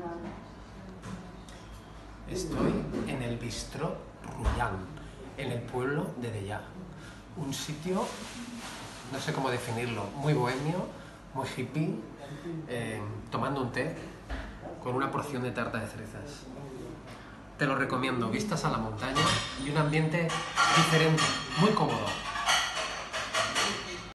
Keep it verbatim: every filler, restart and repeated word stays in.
Estoy en el Bistró Rullán, en el pueblo de Deià. Un sitio, no sé cómo definirlo, muy bohemio, muy hippie, eh, tomando un té con una porción de tarta de cerezas. Te lo recomiendo, vistas a la montaña y un ambiente diferente, muy cómodo.